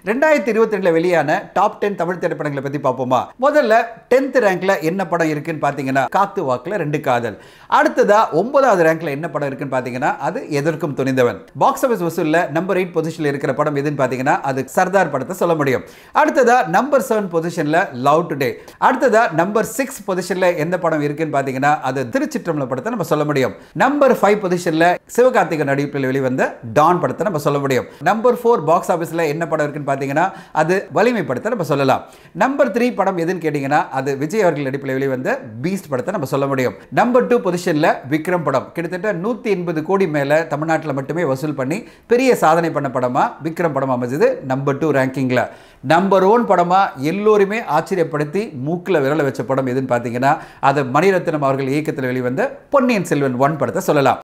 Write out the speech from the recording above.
2022 வெளியான டாப் 10 தமிழ் திரைப்படங்களை பத்தி பார்ப்போமா? முதல்ல 10th ரேங்க்ல என்ன படம் இருக்குன்னு பாத்தீங்கன்னா காத்து வாக்குல 2 காதல். அடுத்ததா 9வது ரேங்க்ல என்ன படம் இருக்குன்னு பாத்தீங்கன்னா அது எதற்கும் துணிந்தவன். பாக்ஸ் ஆபீஸ் வசூல்ல நம்பர் 8 பொசிஷன்ல இருக்கிற படம் எதுன்னு பாத்தீங்கன்னா அது சர்தார் படத்தை சொல்ல முடியும். அடுத்ததா நம்பர் 7 பொசிஷன்ல லவ் டுடே. அடுத்ததா நம்பர் 6 பொசிஷன்ல எந்த படம் இருக்குன்னு பாத்தீங்கன்னா அது திருச்சிற்றம்பலம் படத்தை நம்ம சொல்ல முடியும். நம்பர் 5 பொசிஷன்ல சிவகார்த்திகேயன் நடிப்பில் வெளிவந்த டான் படத்தை நம்ம சொல்ல முடியும். நம்பர் 4 பாக்ஸ் ஆபீஸ்ல என்ன படம் இருக்குன்னு பாத்தீங்கன்னா அது வலிமை படத்தை நம்ம சொல்லலாம். நம்பர் 3 படம் எதுன்னு கேட்டீங்கன்னா அது விஜய் அவர்கள் நடிப்பில் வெளிவந்த பீஸ்ட் படத்தை நம்ம சொல்ல முடியும். நம்பர் 2 பொசிஷன்ல விக்ரம் படம் கிட்டத்தட்ட 180 கோடி மேல தமிழ்நாட்டில் மட்டுமே வசூல் பண்ணி பெரிய சாதனை பண்ண படமா விக்ரம் படம் அமைஞ்சது நம்பர் 2 ரேங்கிங்ல. நம்பர் 1 படமா எல்லோருமே ஆச்சரியப்படுத்தி மூக்கில் விரல வச்ச படம் எதுன்னு பார்த்தீங்கன்னா அது மணிரத்னம் அவர்கள் இயக்கத்தில் வெளிவந்த பொன்னியின் செல்வன் 1 படத்தை சொல்லலாம்.